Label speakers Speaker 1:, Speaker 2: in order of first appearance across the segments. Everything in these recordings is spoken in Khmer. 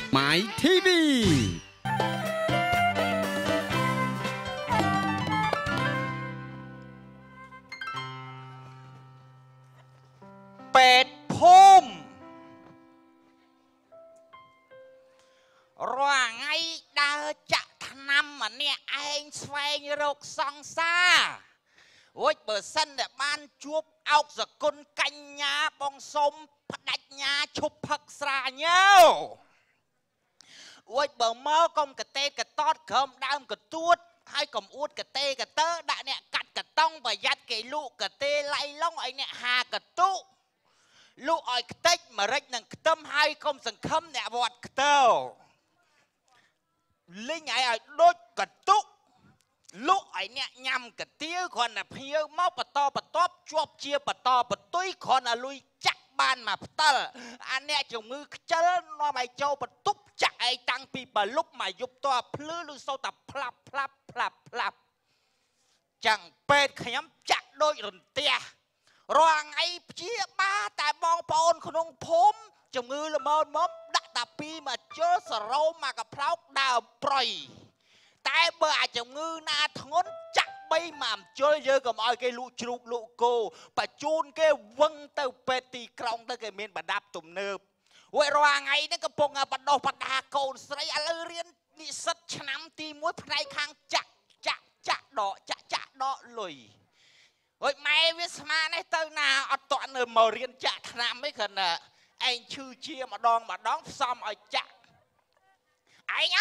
Speaker 1: MyTV
Speaker 2: ពេទ្យភូមិរាល់ថ្ងៃដើរចាក់ថ្នាំម្នាក់ឯងស្វែងរកសង្សាររួចបើសិនតែបានជួបអោកសគុណកញ្ញាបងសុំផ្ដាច់ញាឈប់ផឹកស្រាញើរួចបើមកកុំកតេកតតក្រោមដើមកទួតហើយកុំអួតកតេកតើដាក់អ្នកកាត់កតង់ប្រយ័ត្នគេលក់កតេឡៃឡុងឲ្យអ្នកហាកតុលក់ឲ្យខ្ទេចម្រេចនឹងខ្ទឹមហើយកុំសង្ឃឹមអ្នកវត្តខ្ទើលិញឲ្យដូចកតុលក់ឲ្យអ្នកញ៉ាំកាទៀវគ្រាន់តែភៀវមកបន្តបន្ទាប់ជាប់ជាបន្តបន្ទុយគ្រាន់តែលុយចាក់បានមកផ្តិលអាអ្នកជំងឺខ្ជិលនាំឲ្យចូលបន្ទប់ចាក់ឯងតាំងពីបលុបមកយប់តភ្លឺឬសូវតែផ្លាប់ចាំងពេទ្យខ្ញុំចាក់ដូចរន្ទះរាល់ថ្ងៃព្យាបាលតែបងប្អូនក្នុងភូមិជំងឺល្មមដាក់តាពីមកជើសរោមមកកផ្លោកដើរប្រយតែបើអាជំងឺណាធ្ងន់ចាក់3មកអំជុលយើងកុំឲ្យគេលក់ជ្រូកលក់គោបញ្ជូនគេវឹងទៅពេទ្យទីក្រុងទៅគេមានប្រដាប់ទំនើបរួចរាល់ថ្ងៃនេះកំពុងបដោះបដាកូនស្រីឥឡូវរៀននិស្សិតឆ្នាំទី1ផ្នែកខាងចាក់ដកលុយរួចម៉ែវាស្មាននេះទៅណាអត់តក់នៅមករៀនចាក់ថ្នាំអីគ្រាន់តែឯងឈឺជាម្ដងផ្សំឲ្យចាក់ឯង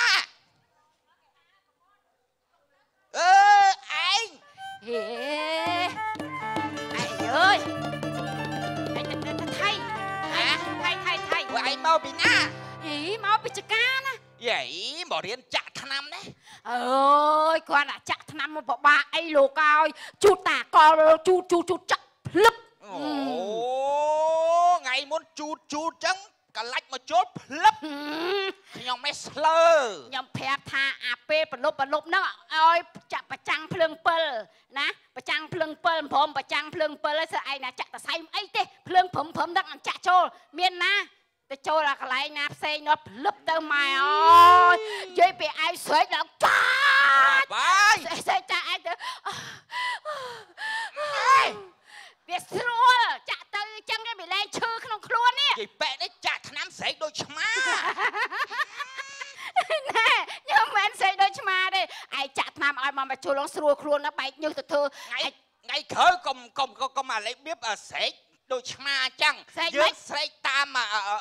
Speaker 2: អើឯង
Speaker 3: ហេអើយឯងថៃ
Speaker 2: ពួកឯងមកពីណា
Speaker 3: ហីមកពីចកាណា
Speaker 2: យេមករៀនចាក់ថ្នាំនេះ
Speaker 3: អើយគាត់អាចាក់ថ្នាំមកពិបាកអីលោកឲ្យជូតតាកលជូតចាក់ភ្លឹប
Speaker 2: អូថ្ងៃមុនជូតចឹងកលាច់មកចូលភ្លឹបខ្ញុំមិនស្លើ
Speaker 3: ខ្ញុំប្រាប់ថាអាពេលប្រលប់ហ្នឹងឲ្យចាក់ប្រចាំងភ្លើង7ណាប្រចាំងភ្លើង7ព្រមប្រចាំងភ្លើង7ហើយស្អីណាចាក់តសៃអីទេភ្លើងព្រមដឹងចាក់ចូលមានណាទៅចូលអាកន្លែងណាផ្សេងនោះភ្លឹបទៅម៉ែអើយនិយាយពីឯងស្រែកឡើងចា
Speaker 2: បាយ
Speaker 3: ស្រែកចាឯងទៅវាស្រួលចាក់ទៅអញ្ចឹងគេមិនលែងឈឺក្នុងខ្លួននេះ
Speaker 2: និយាយបែកនេះចាក់ថ្នាំស្រែកដូចឆ្មា
Speaker 3: ណែខ្ញុំមិនស្រែកដូចឆ្មាទេឯងចាក់ថ្នាំឲ្យមកជួលងស្រួលខ្លួនណាបែកញើសទៅធ្វើ
Speaker 2: ថ្ងៃក្រោយកុំអាលេបៀបស្រែកដូចឆ្មាអញ្ចឹងយើងស្រែកតាម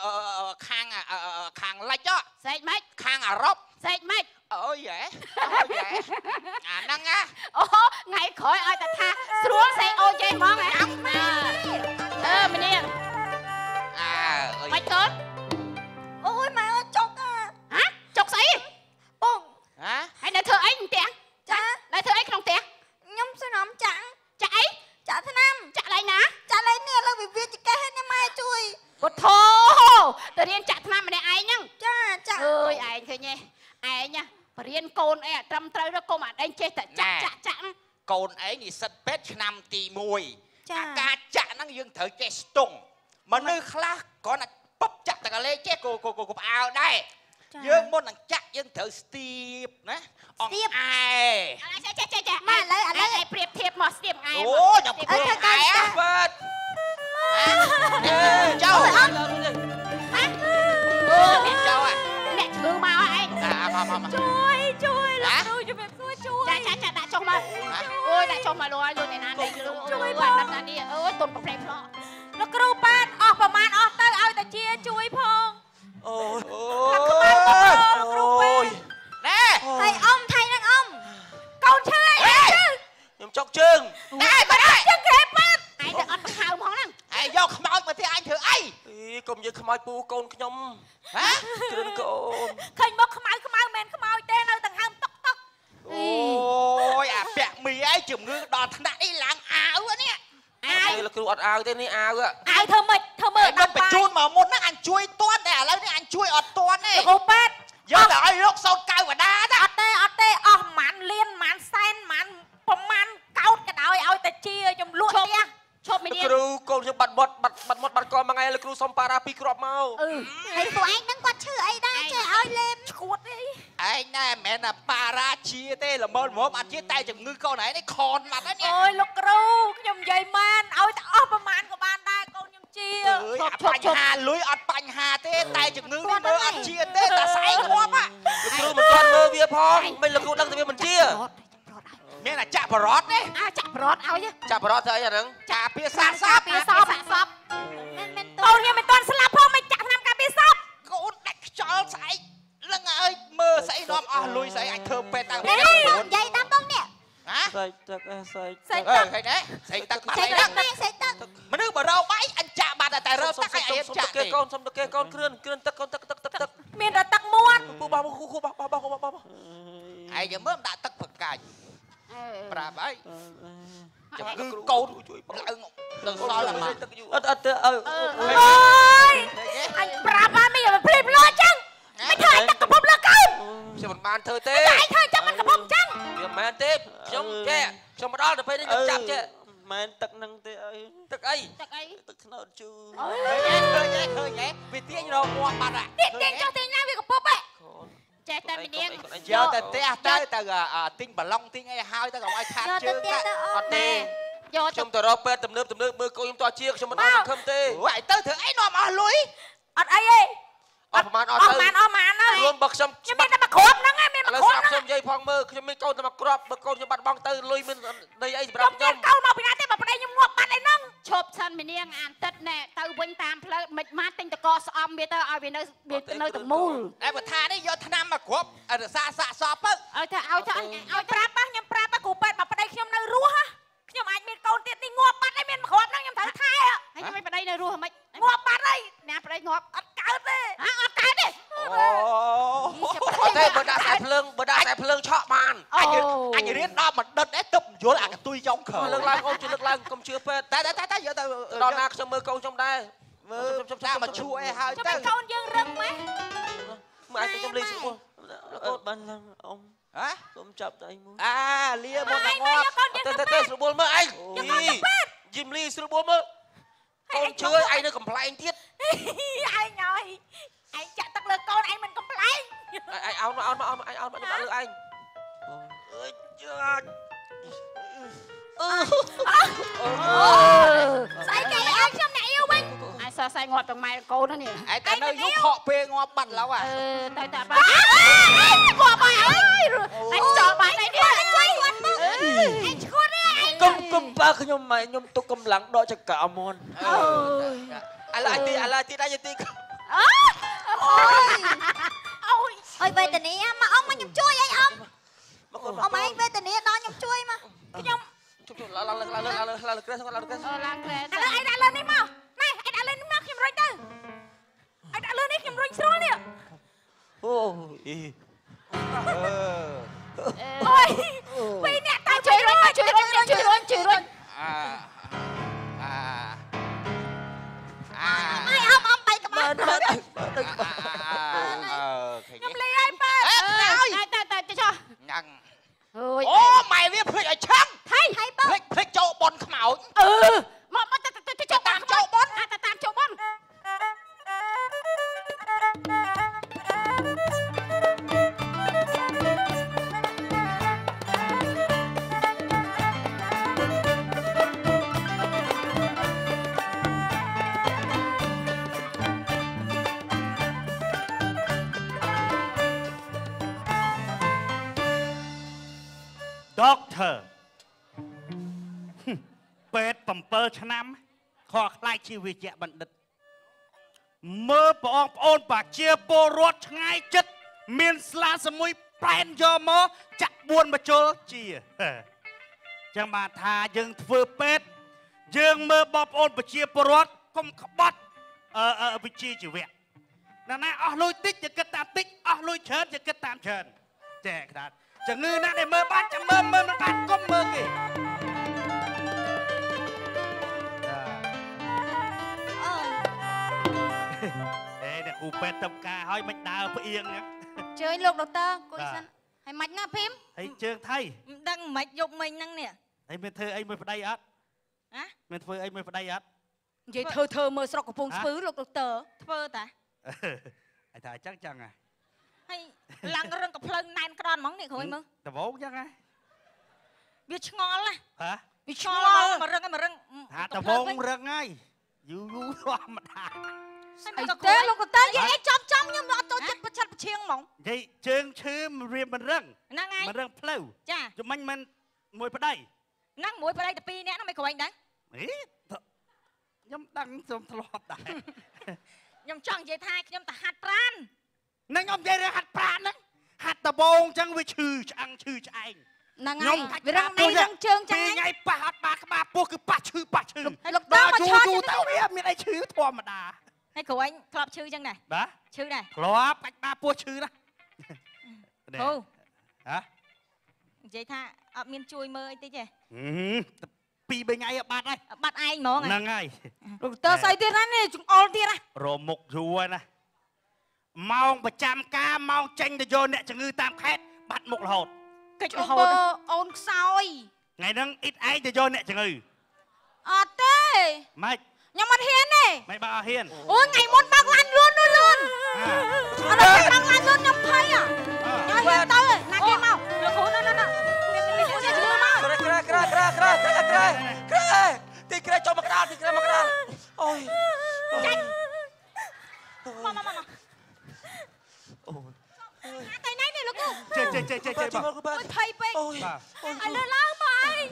Speaker 2: ខាងលិច
Speaker 3: ស្រែកម៉េច
Speaker 2: ខាងអឺរ៉ុប
Speaker 3: ស្រែកម៉េច
Speaker 2: អូយអាហ្នឹងណា
Speaker 3: អូថ្ងៃក្រោយឲ្យតែថាស្រួលស្រែកអូយេហ្មងចាំម្នាងបាច់កូន
Speaker 4: អូយម៉ែអត់ចុក
Speaker 3: ហ៎ចុកស្អី
Speaker 4: បង
Speaker 3: ហើយនៅធ្វើអីក្នុងផ្ទះ
Speaker 4: ចា
Speaker 3: នៅធ្វើអីក្នុងផ្ទះ
Speaker 4: ខ្ញុំសំណំចាក់
Speaker 3: អី
Speaker 4: ចាក់ថ្នាំ
Speaker 3: ចាក់ឡៃណា
Speaker 4: ចាក់ឡៃនេះឥឡូវវាចកេះនេះម៉ែជួយ
Speaker 3: ពុទ្ធោទៅរៀនចាក់ថ្នាំម្នាក់ឯងហ្នឹង
Speaker 4: ចាចាក់
Speaker 3: អើយឯងឃើញទេឯងណាបរៀនកូនអីត្រឹមត្រូវទៅកុំអាឯងចេះតែចាក់
Speaker 2: កូនឯងនិស្សិតពេទ្យឆ្នាំទី1អាការចាក់ហ្នឹងយើងត្រូវចេះស្ទង់មនុស្សខ្លះគ្រាន់តែពុបចាក់តែកលេចេះគោផ្អើលដែរយើងមុននឹងចាក់យើងត្រូវស្ទាបណាអង្អែ
Speaker 3: ចេះម៉ែឥឡូវឯងប្រៀបធៀបមកស្ទាបអង្អែ
Speaker 2: អូខ្ញុំធ្វើអង្អែពេទ្យចូល
Speaker 3: ហ៎អូ
Speaker 2: អ្នកចូល
Speaker 3: អ្នកឈឺមកឯង
Speaker 2: មក
Speaker 4: ជួយលោកគ្រូជំរាបសួរជួយ
Speaker 3: ចាដាក់ចុះមកអូយដាក់ចុះមកលោកឲ្យលោកអ្នកណានេះជួយបាត់ណានេះអូយទុនប្រព្រេផ្លោ
Speaker 4: លោកគ្រូប៉ែតអស់ប្រមាណអស់ទៅឲ្យតាជាជួយផង
Speaker 2: អូយ
Speaker 4: គ្រូប៉ែត
Speaker 2: ណែ
Speaker 4: ហើយអ៊ំថៃនឹងអ៊ំកូនឈឺអី
Speaker 2: ខ្ញុំចុកជើង
Speaker 4: ណែបាត់ជើងក្រែប៉ែត
Speaker 3: ឯងទៅអត់បង្ហើមផងហ្នឹង
Speaker 2: ឯងយកខ្មោចមកទីអញធ្វើអី
Speaker 5: កុំយកខ្មោចពូកូនខ្ញុំ
Speaker 2: ហ៎
Speaker 5: គ្រឿនកូន
Speaker 4: ឃើញមកខ្មៅមិនខ្មោចទេនៅដង្ហើមតុក
Speaker 2: អូយអាពាក់មីឯងជំងឺដល់ថ្នាក់នេះឡើងអាវនេះ
Speaker 5: លោកគ្រូអត់អាវទេនេះអាវ
Speaker 4: ធ្វើម៉េចធ្វើមើល
Speaker 2: ដល់បញ្ជូនមកមុនហ្នឹងអញជួយទាន់តែឥឡូវនេះអញជួយអត់ទាន់ទេ
Speaker 4: គ្រូប៉ែត
Speaker 2: យកតែឲ្យលោកសោតកៅវតា
Speaker 4: ទេអត់ទេអស់ម៉ាន់លៀនម៉ាន់សែនម៉ាន់ប្រមាណកោតក៏ដោយឲ្យតាជាចំលក់ផ្ទះ
Speaker 5: ឈប់មីនេះគ្រូកូនខ្ញុំបាត់មាត់បាត់កលមួយថ្ងៃលោកគ្រូសុំប៉ារ៉ា2គ្រាប់មក
Speaker 4: ហើយពួកឯងហ្នឹងគាត់ឈឺអីដែរចេះឲ្យលេមឈួតអី
Speaker 2: ឯងណែមិនមែនថាប៉ារ៉ាជាទេល្មមអត់ជាតែជំងឺកូនឯងនេះខនបាត់ហើយនេះ
Speaker 4: អូយលោកគ្រូខ្ញុំនិយាយមែនឲ្យតែអស់ប្រមាណក៏បានដែរកូនខ្ញុំជា
Speaker 2: អើយបញ្ហាលុយអត់បញ្ហាទេតែជំងឺនេះមើលអត់ជាទេតែស្អែកងាប់ហ่ะ
Speaker 5: លោកគ្រូមិនទាន់មើលវាផងមិនលោកគ្រូដឹងតែវាមិនជា
Speaker 2: មានតែចាក់បរតទេ
Speaker 3: ចាក់ប្រត់ឲ្យ
Speaker 5: ចាប់បរតធ្វើអីអាហ្នឹង
Speaker 2: ចាក់ពីសាសព
Speaker 3: ពីសពសាក់សព
Speaker 4: កូនខ្ញុំមិនទាន់ស្លាប់ផងមិនចាក់ឆ្នាំការពារសព
Speaker 2: កូនដាច់ខ្យល់ស្អែកលឹងហើយមើលស្អីនាំអស់លុយស្អីអាចធ្វើពេទ្យតាំងពី
Speaker 4: និយាយតាមបងនេះ
Speaker 2: ហ៎
Speaker 5: សេចទឹកសេច
Speaker 4: សេច
Speaker 2: អើ
Speaker 4: ទឹក
Speaker 2: ឃើញទេស្អីទឹកបាត់
Speaker 4: សេច
Speaker 2: អី
Speaker 4: ទឹក
Speaker 2: ហ្នឹង
Speaker 4: សេចទឹក
Speaker 2: មនុស្សបើរោបាយអញចាក់បាត់តែរើទឹកឲ្យអីចាក់
Speaker 5: គេ
Speaker 2: ទេ
Speaker 5: កូនសុំទៅគេកូនគ្រឿនទឹកកូនទឹក
Speaker 4: មានតែទឹកមួន
Speaker 5: ពូបោះគូបោះ
Speaker 2: ឯងមើលមិនដាក់ទឹកប្រកាច់ប្រាប់ហើយជំងឺកូនជួយឡើងដល់សល់មក
Speaker 5: អត់ទៅអើ
Speaker 4: អូយអញប្រាប់មកមានភ្លេចភ្លោះអញ្ចឹងមិនធ្វើឲ្យទឹកកំពុំលើកូន
Speaker 5: ខ្ញុំមិនបានធ្វើទេ
Speaker 4: ឯងធ្វើចាំមិនកំពុំអញ្ចឹង
Speaker 5: វាមិនមែនទេខ្ញុំចេះខ្ញុំមកដល់ទៅពេលនេះខ្ញុំចាប់ចេះ
Speaker 1: មែនទឹកនឹងទេអី
Speaker 5: ទឹកអី
Speaker 3: ទឹកអី
Speaker 1: ទឹកខ្នោតជូរ
Speaker 2: ឃើញទេវាទាញរកងាប់បាត់ហ่ะ
Speaker 4: នេះទៀងចុះទៀងណាវាកំពុំហ៎
Speaker 3: ចេះតែម្នាក់
Speaker 2: យកទៅផ្ទះទៅទិញបឡុងទិញអីហើយទៅកុំឲ្យខាតជើងទៅ
Speaker 5: អត់ទេ
Speaker 3: យក
Speaker 5: ខ្ញុំទៅរកពេទ្យទំនើបមើលកូនខ្ញុំតជាខ្ញុំមិនអត់សង្ឃឹមទេ
Speaker 2: អូយទៅធ្វើអីនាំអស់លុយ
Speaker 4: អត់អីទេ
Speaker 5: អស់ប្រហែលអត់
Speaker 4: អស់
Speaker 5: ទៅ
Speaker 4: បានអស់បានហើយ
Speaker 5: រួមបើខ្ញុំ
Speaker 4: ខ្ញុំមានតែមកគ្រាប់ហ្នឹងឯងមាន
Speaker 5: ឥ
Speaker 4: មក
Speaker 5: ឡូវ
Speaker 4: គ្
Speaker 5: ស្
Speaker 4: រាប់
Speaker 5: រាប់
Speaker 4: ហ្នឹង
Speaker 5: ខ្ញុំនិយាយផងមើលខ្ញុំមានកូនតែមកគ្រាប់បើកូនខ្ញុំបាត់បង់ទៅលុយមានដីអីសម្
Speaker 4: ខ្ញុំ
Speaker 5: រាប់
Speaker 4: មា
Speaker 5: ខ្ញុំ
Speaker 4: នកូនមកពីណាទេបើប្តីខ្ញុំងាប់បាត់អីហ្នឹង
Speaker 3: ឈប់សិនម្នាក់អានទឹកណែទៅវិញតាមផ្លូវមិនមកទិញតកស្អំវាទៅឲ្យវានៅនៅតែមូល
Speaker 2: ឯបើថានេះយកឆ្នាំមកគ្រាប់រសាសាក់សពទៅ
Speaker 3: ឲ្យទៅឲ្យទៅ
Speaker 4: ឲ្យប្រាប់ខ្ញុំប្រាប់គ្រូពេទ្យបើប្តីខ្ញុំនៅរស់ហ៎ខ្ញុំអាចមានកូនទៀតនេះងាប់បាត់ហើយមានមកគ្រាប់ហ្នឹងខ្ញុំត្រូវថែ
Speaker 3: ហើយខ្ញុំមិនប្តីនៅរស់ហ្មង
Speaker 4: ងាប់បាត់ហើយ
Speaker 3: ណាប្តីងាប់
Speaker 4: អត់កើតទេ
Speaker 3: អត់កើតទេ
Speaker 5: អត់ទេបើដាក់ខ្សែភ្លើងឆក់បាន
Speaker 2: អញរៀនដល់បណ្ឌិតឯងទឹកយល់អាកតុយចុងក្រោយ
Speaker 5: លើកឡើងកូនជួយលើកឡើងកុំជឿពេទ្យ
Speaker 2: តែយកទៅ
Speaker 5: ដល់ណាខ្ញុំមើលកូនខ្ញុំដែរ
Speaker 2: មើលតាមមកជួអីហើយ
Speaker 4: ចាំ
Speaker 2: ទៅ
Speaker 4: មិនកូនយើងរឹងម៉េច
Speaker 5: មើលឲ្យខ្ញុំលេងស្រួល
Speaker 1: អត់បានឡើងអ៊ំ
Speaker 2: ហ៎
Speaker 1: កុំចាប់ដៃមួយ
Speaker 2: លាមុនតែងាប់
Speaker 4: កូនយើងទៅ
Speaker 5: ទៅស្រួលមើលឯងយីមលីស្រួលមើលកូនជឿឯងនៅកំ pl ែងទៀត
Speaker 4: ឯងហើយឯងចាក់ទឹកលើកូនឯងមិនកំប្លែង
Speaker 5: ឯងអោនមកខ្ញុំអត់លើឯងអើយយ៉ា
Speaker 4: ស្អីគេឲ្យខ្ញុំអ្នកយូវិញ
Speaker 3: អាយសរសៃងាប់ទាំងម៉ែកូននេះ
Speaker 2: ឯតែនៅយូរខកពេលងាប់បាត់ឡូវហ่ะ
Speaker 3: ទៅតែបាត់ងាប់ហើយអញចោលបាត់ហើយនេះ
Speaker 4: ជួយគាត់ទៅឯងឈួតទេឯង
Speaker 1: កុំបើខ្ញុំម៉ែខ្ញុំទុកកម្លាំងដកចង្កាមន់
Speaker 2: ឥឡូវទីដែរទី
Speaker 4: អូយវេទនាមកអ៊ំមកខ្ញុំជួយអីអ៊ំអ៊ំឯងវេទនាដល់ខ្ញុំជួយមកខ្ញុំ
Speaker 5: ជុំឡើងក្រែឡើងក្រែ
Speaker 3: ឡើងក្រែ
Speaker 4: ឥឡូវឯងដាក់លើនេះមកណែឯងដាក់លើនេះមកខ្ញុំរុញទៅឯងដាក់លើនេះខ្ញុំរុញស្រួលនេះ
Speaker 1: អូយ
Speaker 4: អូយពីរអ្នកទៅជួយរុញ
Speaker 3: ជួយរុញ
Speaker 2: អា
Speaker 4: អីអ៊ំបែកក្បាល
Speaker 1: បាន
Speaker 4: ខ្ញុំលេងឲ្យប៉ា
Speaker 3: ទៅចុះ
Speaker 2: ញ៉ាំង
Speaker 3: អូយ
Speaker 2: អូម៉ែវាភ្លេចឲ្យឆឹង
Speaker 4: ហើយប៉ា
Speaker 2: ភ្លេចចូលបនខ្មោច
Speaker 3: មកទៅតាមចូលបនទៅតាមចូលបន
Speaker 6: Doctor ពេទ្យ7ឆ្នាំខកខ្លាចជាវិជ្ជបណ្ឌិតមើលបងប្អូនប្រជាពលរដ្ឋឆ្ងាយចិត្តមានស្លាសមួយប្រែនយកមកចាក់4មកជុលជាចឹងបានថាយើងធ្វើពេទ្យយើងមើលបងប្អូនប្រជាពលរដ្ឋកុំក្បត់វិជ្ជាជីវៈណាអស់លុយតិចจะគិតតាមតិចអស់លុយច្រើនจะគិតតាមច្រើនចាក្តារជំងឺណាដែលមើលបានចាំមើលមិនបានកុំមើលគេ អ្នកគ្រូពេទ្យទៅការឲ្យមិនដើរផ្អៀងហ្នឹង
Speaker 4: ជើញលោកដុកទ័រគួយសិនហើយមិនណាភីម
Speaker 6: ហើយជើងថៃ
Speaker 4: មិនដឹងមិនយប់មិញហ្នឹងនេះ
Speaker 6: ហើយមានធ្វើអីមួយប្តីអត់
Speaker 4: ហ៎
Speaker 6: មានធ្វើអីមួយប្តីអត់
Speaker 4: និយាយធ្វើមើលស្រុកកំពង់ស្ពឺលោកដុកទ័រធ្វើតា
Speaker 6: ai thà chắc chắn à
Speaker 4: ហើយឡើងរឹងកំភ្លើងណែនក្រនហ្មងនេះគ្រួយមើល
Speaker 6: tao vốn chắc à
Speaker 4: វាឆ្ងល់ណា
Speaker 6: hả
Speaker 4: វាឆ្ងល់មករឹង
Speaker 6: hả tao vốn rừng ngay du thoa mà thà
Speaker 4: អីទេលោកដុកទ័រនិយាយអីចំខ្ញុំអត់ចូលចិត្តប្រឆាត់ប្រឈៀងហ្មង
Speaker 6: vậy chương chư mà riêng mình rừng
Speaker 4: ហ្នឹងហើយ
Speaker 6: mà rừng phèo
Speaker 4: ចា
Speaker 6: cho mình mùi vào đây
Speaker 4: ហ្នឹងមួយប្តីតែ2នាក់ហ្នឹងមិនគ្រួយដែរ
Speaker 6: ý nhắm đăng xong thọt đại
Speaker 4: ខ្ញុំចង់និយាយថាខ្ញុំទៅហាត់ប្រាណ
Speaker 6: nâng ông dây ra hạt prán đấy hạt tà bông chẳng với chư chẳng chư chẳng
Speaker 4: ហ្នឹងហើយវារឹងដៃរឹងជើងចឹង
Speaker 6: ពី
Speaker 4: ហ្នឹង
Speaker 6: ថ្ងៃប៉ះអត់បានក្បាលពោះគឺប៉ះឈឺ
Speaker 4: ហើយលោកតាមកឆោត
Speaker 6: យូរទៅវាមានអីឈឺធម្មតា
Speaker 4: ហើយគ្រួយធ្លាប់ឈឺចឹងដែរ
Speaker 6: បាទ
Speaker 4: ឈឺដែរ
Speaker 6: ធ្លាប់បាច់បាពោះឈឺណា
Speaker 4: អូ
Speaker 6: ហ៎
Speaker 4: និយាយថាអត់មានជួយមើលអីតិចទេ
Speaker 6: ពី3ថ្ងៃបាត់ហើយ
Speaker 4: បាត់ឯងហ្មង
Speaker 6: ហ្នឹងហើយ
Speaker 4: លោកតាស្អីទៀតណានេះចង្អុលទៀតណា
Speaker 6: រមុខយូរហើយណាម៉ោងប្រចាំការម៉ោងចេញទៅយកអ្នកជំងឺតាមខេត្តបាត់មុខរហូត
Speaker 4: កិច្ចរហូតអូនខ្សោយ
Speaker 6: ថ្ងៃហ្នឹងអ៊ីតឯងទៅយកអ្នកជំងឺ
Speaker 4: អត់ទេ
Speaker 6: ម៉េច
Speaker 4: ខ្ញុំអត់ហ៊ានទេ
Speaker 6: មិនបើអត់ហ៊ាន
Speaker 4: អូយថ្ងៃមុនបើកឡានលឿនអត់ឡើយបើកឡានលឿនខ្ញុំភ័យខ្ញុំហ៊ានទៅណាគេមកលោកគ្រូណាមានជឿមក
Speaker 5: ក្រែទីក្រែចូលមកក្តារទីក្រែមកក្តារអូយ
Speaker 4: ចាច់មកអូយតែណៃនេះលោកគ្រូ
Speaker 6: ចេះ
Speaker 5: ចេះ
Speaker 4: អូយភ័យពេក
Speaker 5: អូយ
Speaker 4: ឲ្យលើឡើងមកអី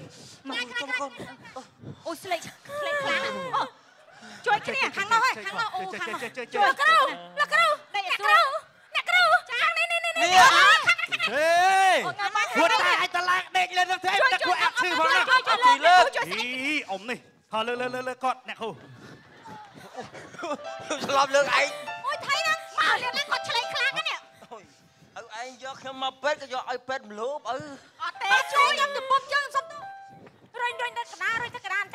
Speaker 4: អូយស្លេកខ្លាំងជួយគ្នាខាងនោះហើយខាងនោះអូខាងនោះជួយលោកគ្រូអ្នកគ្រូចានេះ
Speaker 6: ហេខ្លួនតែអាចតឡើងដេកlênនឹងទេតែខ្លួនអាប់ឈឺផងណា
Speaker 4: ជួយ
Speaker 6: អីអ៊ំនេះថតលើគាត់អ្នកគ្រូ
Speaker 5: ឆ្លប់លើកឯង
Speaker 4: អូយថៃហ្នឹងមកលៀនឡើងគាត់ឆ្លេងខ្លាំងណាស់
Speaker 5: អូយឯងយកខ្ញុំមកពេទ្យក៏យកឲ្យពេទ្យមលូបឪ
Speaker 4: អត់ទេជួយខ្ញុំទៅពុំជើងសុំទៅរុញទៅកណ្ដាលបន្តិចលោក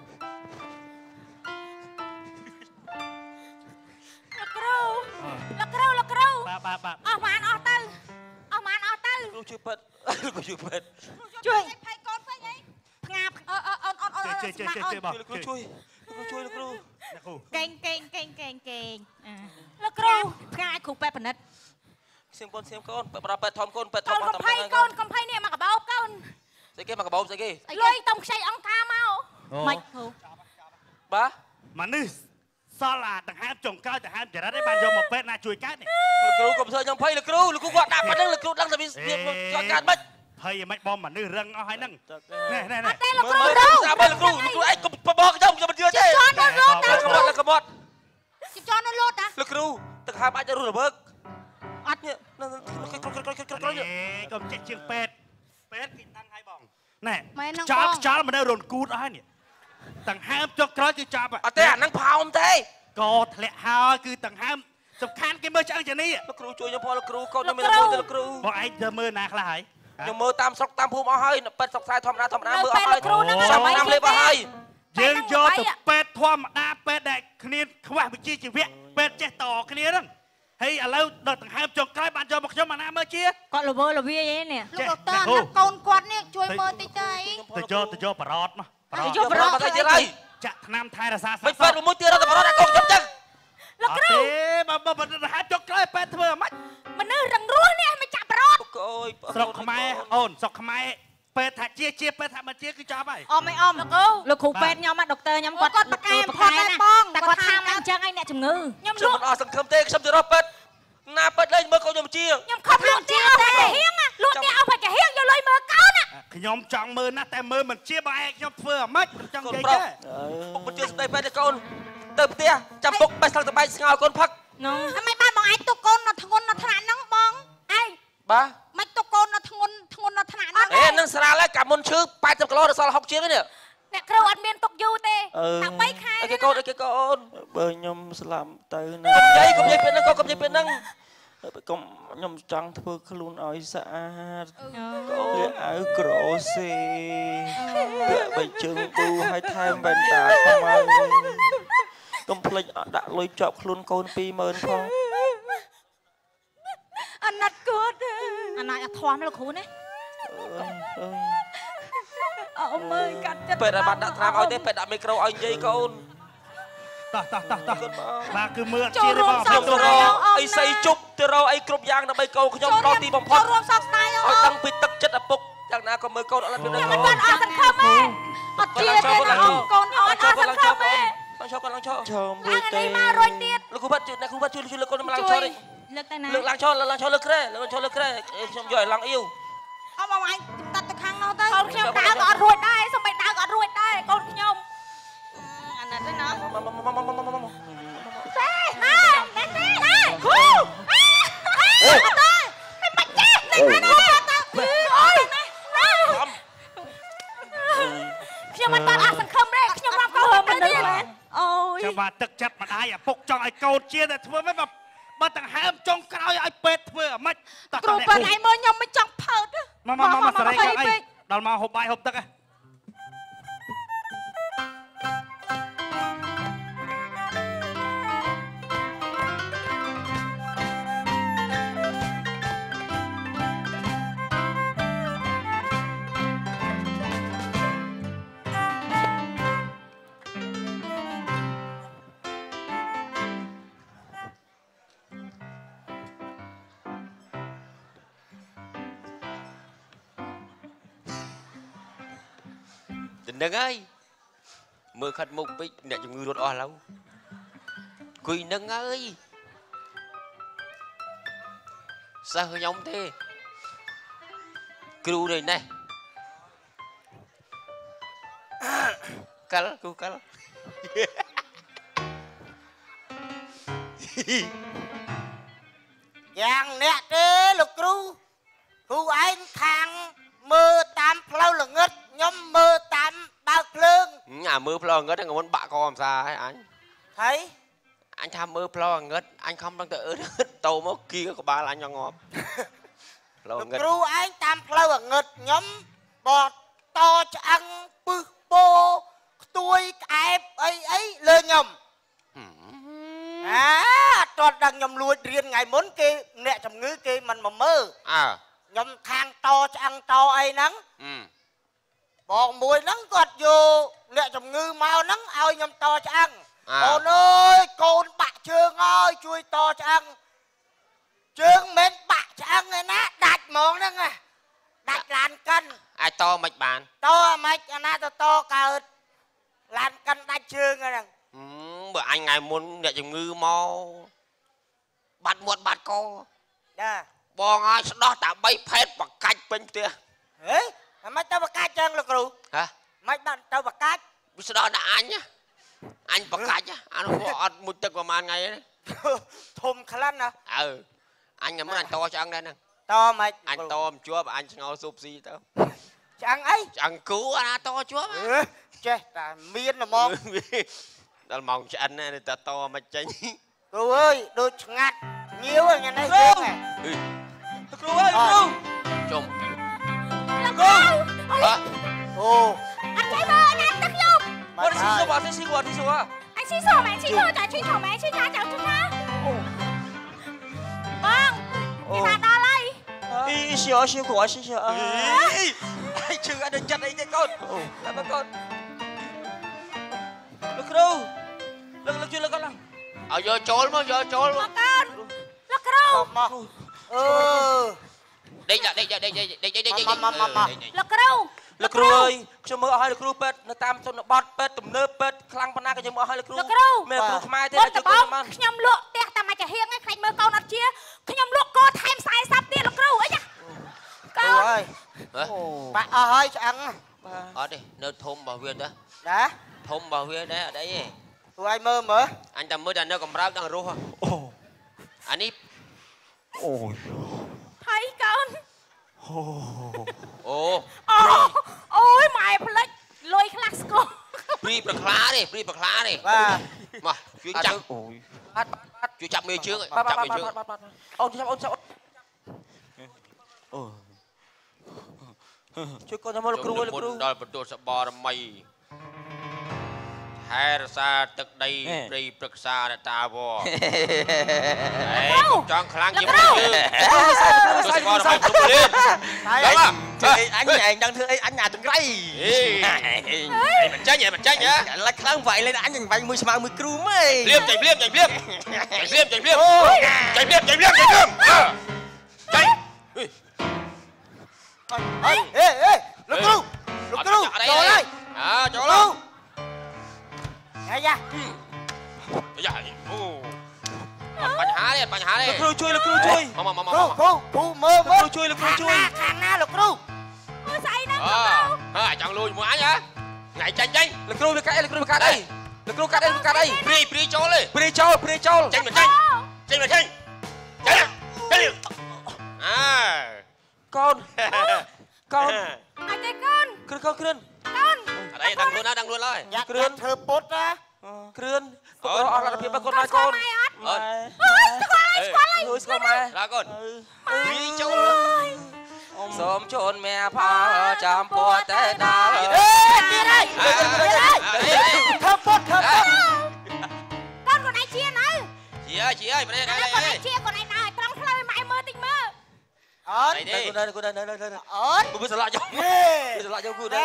Speaker 4: គ្រូ
Speaker 6: បាទ
Speaker 4: អស់ម៉ានអស់ទៅ
Speaker 5: គ្រូជួយពេទ្យគ្រូជួយពេទ្យ
Speaker 4: ជួយភ័យកូនពេកអីផ្ងាអូន
Speaker 5: គ្រូជួយលោកគ្រូ
Speaker 6: អ្នកគ្រូ
Speaker 4: កេងលោកគ្រូផ្ងាឲ្យគ្រូពេទ្យបណិត
Speaker 5: សៀមកូនប្រើពេទ្យធំកូនពេទ្យធំ
Speaker 4: កូនកំភៃនេះមកកបោកូន
Speaker 5: ស្អីគេមកកបោបស្អីគេ
Speaker 4: លុយតុំខ្ចីអង្គការមកមិនគ្រូ
Speaker 5: បាទ
Speaker 6: មនុស្សសល់អាដង្ហើមចុងក្រោយដង្ហើមចរិតឯងបានយកមកពេទ្យណាជួយកើតនេះ
Speaker 5: លោកគ្រូកុំធ្វើខ្ញុំភ័យលោកគ្រូគាត់ដាក់ប៉ុណ្្នឹងលោកគ្រូដឹងតែវាគាត់កើតមិន
Speaker 6: ភ័យមិនបងមនុស្សរឹងអស់ហើយហ្នឹងណែ
Speaker 4: អត់ទេលោកគ្រូ
Speaker 5: ស្អាតលោកគ្រូឯងកុំបបកខ្ញុំមិនយល់ទេ
Speaker 4: ជន់នៅលោតតា
Speaker 5: កបត់
Speaker 4: ជន់នៅលោតតា
Speaker 5: លោកគ្រូទឹកហើមអាចរស់រវើក
Speaker 4: អត់
Speaker 5: នេះ
Speaker 6: កុំចេះជាងពេទ្យគេដឹងហើយបងណែ
Speaker 4: មែនហ្នឹង
Speaker 6: ចោល
Speaker 4: បង
Speaker 6: ខ្យល់មកនៅរនគូតអស់ហើយនេះដង្ហើមចុងក្រោយគឺចាប់
Speaker 5: អត់ទេអាហ្នឹងផោមទេ
Speaker 6: ក៏ធ្លាក់ហើយគឺដង្ហើមសំខាន់គេមើលឆ្អឹងចានេះ
Speaker 5: លោកគ្រូជួយខ្ញុំផងលោកគ្រូកូនខ្ញុំមានមួយទេលោកគ្រូ
Speaker 6: បងឯងទៅមើលណាខ្លះហើយ
Speaker 5: ខ្ញុំមើលតាមស្រុកតាមភូមិអស់ហើយពេទ្យស្រុកខ្សែធម្មតាមើលអស់ហើយ
Speaker 4: គ្រូហ្នឹង
Speaker 5: សំតាមលេបអស់ហើយ
Speaker 6: យើងយកទៅពេទ្យធម្មតាពេទ្យដែលគ្នាខ្វះវិជ្ជាជីវៈពេទ្យចេះតគ្នាហ្នឹងហើយឥឡូវដល់ដង្ហើមចុងក្រោយបានយកមកខ្ញុំអាណាមើលជា
Speaker 4: គាត់លវើលវាយឯនេះលោកដុកទ័រណាកូនគាត់នេះជួយមើលតិចទៅ
Speaker 6: ទៅយកបរតមក
Speaker 5: យកប្រអប់ទៅទៀតហើយ
Speaker 6: ចាក់ថ្នាំថែរក្សា
Speaker 5: មិនពេទ្យមួយទៀតទៅប្រអប់ដាក់កូនខ្ញុំចឹង
Speaker 6: លោកគ្រូបើដង្ហើមចុងក្រោយពេទ្យធ្វើអាម៉េច
Speaker 4: មនុស្សរងរស់នេះមិនចាក់ប្រអប់
Speaker 5: អូយ
Speaker 6: ស្រុកខ្មែរអូនស្រុកខ្មែរពេទ្យថាជាពេទ្យថាមិនជាគឺចាប់ហើយ
Speaker 4: អមលោកគ្រូពេទ្យខ្ញុំដុកទ័រខ្ញុំគាត់ប្រកែផុតដែរបងតែគាត់ថាអញ្ចឹងឯងអ្នកជំងឺខ្ញុំ
Speaker 5: ខ្ញុំមិនអស់សង្ឃឹមទេខ្ញុំទៅរកពេទ្យណាពេទ្យលេងមើលកូនខ្ញុំជា
Speaker 4: ខ្ញុំខំលក់ជាតែហៀងលក់នេះអស់តែហៀងយកលុយមើលកូន
Speaker 6: ខ្ញុំចង់មើលណាស់តែមើលមិនជាបើឯងខ្ញុំធ្វើអាម៉េចមិនចង់និយាយទេ
Speaker 5: ពុកមិនជឿស្ដីពេទ្យទេកូនទៅផ្ទះចាំពុកបេះស្លឹកតបែកស្ងោកូនផឹក
Speaker 4: ហ្នឹងហើយមិនបានបងឯងទុកកូននៅធ្ងន់នៅថ្នាក់ហ្នឹងបងឯង
Speaker 5: បាទ
Speaker 4: មិនទុកកូននៅធ្ងន់នៅថ្នាក់ហ្នឹង
Speaker 5: អេនឹងស្រាលហើយកាមុនឈឺ80គីឡូដល់សល់60ជាងនេះ
Speaker 4: អ្នកគ្រូអត់មានទុកយូរទេតែ3ខែ
Speaker 5: អីគេកូនបើខ្ញុំស្លាប់ទៅណាកុំនិយាយពេលហ្នឹងកុំនិយាយពេលហ្នឹងកុំខ្ញុំចង់ធ្វើខ្លួនឲ្យស្អាតលាកអាវក្រសេពាក់បីជើងគូឲ្យថែមវ៉ែនតាខ្មៅកុំភ្លេចដាក់លុយជាប់ខ្លួនកូន 20000 ផង
Speaker 4: អាណិតគាត់អាណិតអត់ធំលោកគ្រូណាអូមើលកាត់ចិត្ត
Speaker 5: ពេទ្យឲ្យបាត់ដាក់ថ្នាំឲ្យទេពេទ្យដាក់មីក្រូឲ្យនិយាយកូន
Speaker 6: តោះបាទគឺមើលជារបស់
Speaker 5: ខ្ញុំទៅរកអីសីជប់ទៅរកអីគ្រប់យ៉ាងដើម្បីកូនខ្ញុំដល់ទីបំផុត
Speaker 4: រួមសោកស្ដាយអូ
Speaker 5: ឲ្យតាំងពីទឹកចិត្តឪពុកយ៉ាងណាក៏មើលកូនអត់ពីដឹង
Speaker 4: ខ្ញុំមិនអត់សង្ឃឹមទេអត់ជាទេកូនអត់អត់សង្ឃឹមទេ
Speaker 5: ឡើងឈរឡើងឈរ
Speaker 4: ឡើងនេះមករុញទៀត
Speaker 5: លោកគ្រូបាត់ជួយអ្នកគ្រូបាត់ជួយលើកូនឡើងឈរ
Speaker 4: លើកទៅណា
Speaker 5: លើកឡើងឈរលើកក្រែខ្ញុំយកឲ្យឡើងអ៊ីវ
Speaker 4: អមអញតាត់ទៅខាងនោះទៅកូនខ្ញុំដើរក៏អត់រួចដែរសូម្បីដើរក៏អត់រួចដែរកូនខ្ញុំអាណិតទេណាទេហ่าណែទេគ្រូអត់ទេមិនចេះនេះណាអូយខ្ញុំមិនបានអស់សង្ឃឹមទេខ្ញុំមកកូនទៅទៀតអូយ
Speaker 6: ចាំបាទទឹកចិត្តម្ដាយឪពុកចង់ឲ្យកូនជាតែធ្វើមិនបើដង្ហើមចុងក្រោយឲ្យពេទ្យធ្វើអាម៉េច
Speaker 4: គ្រូប៉ិនឯងមើលខ្ញុំមិនចង់ផើត
Speaker 6: មកសរីកអីដល់មកហូបបាយហូបទឹក
Speaker 1: នឹងហើយមើលខាត់មុខពេកអ្នកជំងឺរត់អស់ហើយគួយនឹងហើយសិស្សខ្ញុំទេគ្រូនេះណេះកាល់គ្រូកាល់
Speaker 2: យ៉ាងអ្នកទេលោកគ្រូឯងខាងមើលតាមផ្លូវល្ងឹតខ្ញុំមើលតាមបើកភ្លើង
Speaker 1: អាមើលផ្លូវងឹតហ្នឹងមិនបាក់កអំសាហើយអញ
Speaker 2: ហើយ
Speaker 1: អញថាមើលផ្លូវងឹតអញខំដល់ទៅតោមកគីក្បាលអញងប់ផ្លូវងឹត
Speaker 2: គ្រូឯងតាមផ្លូវល្ងឹតខ្ញុំបតតឆ្អឹងពឹសពោខ្ទួយក្អែបអីលើខ្ញុំអត់តដឹងខ្ញុំលួចរៀនថ្ងៃមុនគេអ្នកជំងឺគេមិនមកមើលខ្ញុំខាងតឆ្អឹងតអីហ្នឹងបងមួយហ្នឹងគាត់យកអ្នកជំងឺមកហ្នឹងឲ្យខ្ញុំតឆ្អឹងអូនអើយកូនបាក់ជើងហើយជួយតឆ្អឹងជើងមិនបាក់ឆ្អឹងឯណាដាច់ហ្មងហ្នឹងដាច់ឡានកិន
Speaker 1: អាចតមិនបាន
Speaker 2: តមិនអាណាទៅតកើតឡានកិនដាច់ជើងហ្នឹង
Speaker 1: បើអញថ្ងៃមុនអ្នកជំងឺមកបាត់មាត់បាត់ក
Speaker 2: ចា
Speaker 1: បងឲ្យស្ដោះតែ3ផែតបកាច់ពេញផ្ទះ
Speaker 2: ហេមិនទៅបកាច់ចឹងលោកគ្រូ
Speaker 1: ហ៎
Speaker 2: មិនបានទៅបកាច់
Speaker 1: វាស្ដោះតែអញបកាច់អានោះអត់មួយទឹកប្រហែលថ្ងៃទេ
Speaker 2: ធំខ្លាំងណា
Speaker 1: អញមិនអញតឆ្អឹងដែរហ្នឹង
Speaker 2: តមិន
Speaker 1: អញតមិនជាប់អញឆ្ងល់ស៊ុបស៊ីទៅ
Speaker 2: ឆ្អឹងអី
Speaker 1: ឆ្អឹងគូអាណាតជាប់
Speaker 2: ចេះតែមានល្មម
Speaker 1: ដល់ម៉ោងឆ្អិនណាតែតមិនចេញ
Speaker 2: គ្រូអើយដូចឆ្ងាត់ញៀវថ្ងៃនេះយើង
Speaker 5: គ្រូអើយគ្រូ
Speaker 1: ជុំ
Speaker 5: គ្រូ
Speaker 2: អូ
Speaker 4: អត់ចេះមើលណាទឹកខ្ញុំ
Speaker 5: 我的洗手吧，这洗过，这洗过。
Speaker 4: អញស៊ីសមែនស៊ីសចាស៊ីសមែនស៊ីចាចាំជួយណាបងគេថាដល់ហើយ
Speaker 5: 洗过，洗啊。ai chưa ăn được chặt ấy cái con làm mà con lực đâu lực chưa lực con nào
Speaker 1: ở vô trốn mà
Speaker 4: con lực đâu
Speaker 1: đây
Speaker 4: lực đâu
Speaker 5: lực cừu ơi cho mơ hai lực cừu pet nó tam cho nó bọt pet tụm nơ pet khăng pan na cái cho mơ hai lực cừu mẹ cừu mai thế là cho con
Speaker 4: ăn nhom lụa tẹt tạm mà chả hiên ấy khánh mơ con ăn chia nhom lụa co thêm sai sắp tiền lực cừu ấy nhá
Speaker 2: con ơi bà ơi ăn
Speaker 1: ở đây nơi thôn bảo huyên đó
Speaker 2: đã
Speaker 1: thôn bảo huyên đấy ở đấy
Speaker 2: tụi ai mơ mở
Speaker 1: anh ta mới đàn nơi còn rau đang rú hả anh ít
Speaker 5: ôi
Speaker 4: thấy con
Speaker 3: ôi mày plek lôi classical
Speaker 1: pri bạc lá đi
Speaker 2: và
Speaker 1: mà chuyên chặt chuyên chặt mê trước chặt mê trước
Speaker 5: ônជួយកូនទៅមកលោកគ្រូលោកគ្រូ
Speaker 1: ដល់បន្ទូលសបរមីហេរសាទឹកដីព្រៃព្រឹក្សាតាវចង់ខ្លាំងជាមួយយើងសបរមីគ្រប់លៀនដល់
Speaker 5: anh đang thưa anh nhà từng gầy
Speaker 1: mình chết nhá
Speaker 5: là không vậy lên anh vay mười smart mười cừu mấy
Speaker 1: liêm chạy liêm chạy
Speaker 2: Lục cừu chỗ đây
Speaker 1: chỗ đâu
Speaker 2: nghe ra
Speaker 1: ปัญหาดิ
Speaker 5: lực cừu chui
Speaker 1: มา
Speaker 2: cừu mơ
Speaker 5: lực cừu chui
Speaker 2: khang na lục cừu
Speaker 4: Say nó
Speaker 1: chẳng lùi mua nhá ngày tranh
Speaker 5: lực cừu bị cắt đây lực cừu cắt đây
Speaker 1: pri chô lên
Speaker 5: pri chol
Speaker 1: tranh
Speaker 5: con
Speaker 4: Ai đây con
Speaker 5: keren
Speaker 1: ở đây đang luôn rồi
Speaker 2: nhạc thơ bốt ra
Speaker 5: keren con là phiền con nói con
Speaker 1: ra con pri chô
Speaker 5: sớm chôn mẹ phá chạm bùa té đá
Speaker 2: kia đây thơ bốt
Speaker 4: con này chia nữa
Speaker 1: chị ơi bên đây
Speaker 4: con này chia con này nào trong phơi mày mơ tình mơ
Speaker 1: đây đi
Speaker 5: đây bây giờ lại cho đây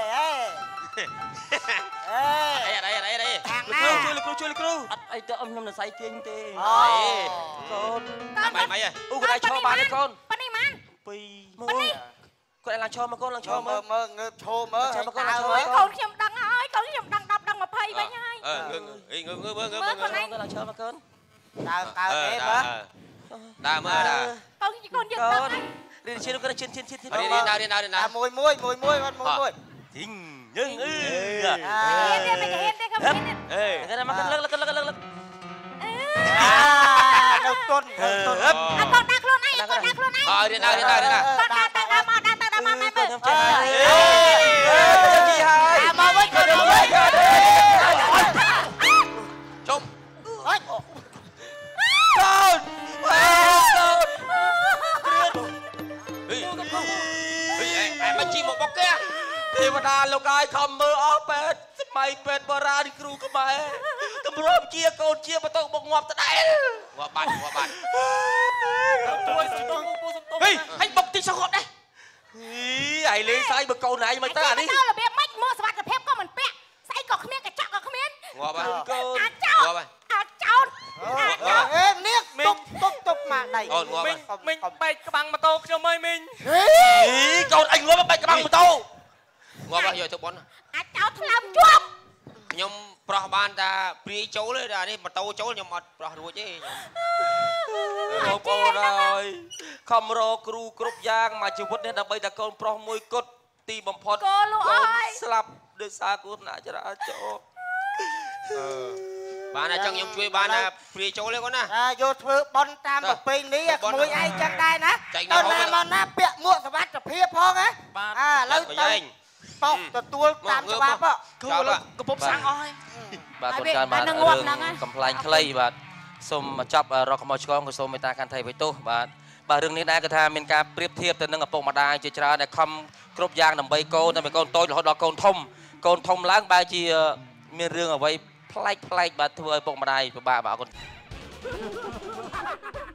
Speaker 1: thằng
Speaker 5: lực cừu anh tự âm nhầm là say kinh tê con
Speaker 1: mày ơi
Speaker 5: con này cho bạn đấy con
Speaker 4: con này man
Speaker 5: pi con này làm cho mà con làm cho mà
Speaker 2: mơ thô mơ
Speaker 4: con nhầm đăng ơi con nhầm đăng đọc đăng mà phơi vậy nhai
Speaker 1: ngưng
Speaker 5: con làm cho mà con
Speaker 2: tao thế mơ
Speaker 1: đa mơ đa
Speaker 4: con giật đăng ấy
Speaker 5: đi trên con trên
Speaker 1: đi nào
Speaker 2: môi con môi
Speaker 5: thình nhưng
Speaker 4: Yên đây không yên đây
Speaker 5: cái này mà con lắc
Speaker 2: đừng tuân
Speaker 4: con đặt luôn này
Speaker 1: đi nào
Speaker 4: con đặt mà mày mơ
Speaker 5: gì hai
Speaker 2: mà với
Speaker 1: trông mà chi một bọc kia
Speaker 5: ទេវតាលោកអាយខំមើលអស់ពេទ្យសម័យពេទ្យបុរាណគ្រូខ្មែរគម្រោងជាកូនជាបន្ទុកមកងាប់ដដែល
Speaker 1: ងាប់បាត់
Speaker 5: ជួយសុំទោហេហើយបុកទីសោះដែរហីឯលេងស្អីបើកូនឯងមិនទៅអានេះ
Speaker 4: តើរបៀបម៉េចមើលសុវត្ថិភាពក៏មិនពាក់ស្អីក៏គ្មានកញ្ចក់ក៏គ្មាន
Speaker 1: ងាប់ហើយកូន
Speaker 4: អាចោត
Speaker 2: ទុកមកដៃ
Speaker 1: កូនងាប់
Speaker 5: មិញបែកក្បាំងម៉ូតូខ្ញុំអើយមិញកូនអញងាប់បែកក្បាំងម៉ូតូ
Speaker 1: ងាប់យកទៅបន
Speaker 4: អាចចោតថ្លើមជាប់
Speaker 1: ខ្ញុំប្រោះបានតាព្រាយចូលទេនេះម៉ូតូចូលខ្ញុំអត់ប្រោះរួចទេខ្ញុំ
Speaker 5: បងប្អូនអើយខំរកគ្រូគ្រប់យ៉ាងមកជីវិតនេះដើម្បីតែកូនប្រុសមួយគត់ទីបំផុតកូនស្លាប់ដោយសារគ្រោះថ្នាក់ចរាចរណ៍
Speaker 1: បានតែចឹងខ្ញុំជួយបានតែព្រាយចូលទេកូនណា
Speaker 2: យកធ្វើបន់តាមប្រពៃណីក្មួយឯងចឹងដែរណាទៅណាមកណាពាក់មួកសុវត្ថិភាពផងណាឥឡូវទៅបោកទទួលតាមច្បាប់
Speaker 1: ចោល
Speaker 5: កំពុងសាំងអស់ហើយបាទកូនចានបាទរឿងកំ pl ាញ់ខ្លីបាទសូមចាប់រកខ្មោចឆ្កងក៏សូមមេត្តាខន្តីអភ័យទោសបាទរឿងនេះដែរគឺថាមានការប្រៀបធៀបទៅនឹងឪពុកម្ដាយជាច្រើនដែលខំគ្រប់យ៉ាងដើម្បីកូនតែកូនតូចរហូតដល់កូនធំឡើងបែរជាមានរឿងអ្វីប្លែកបាទធ្វើឲ្យឪពុកម្ដាយពិបាកបាទអរគុណ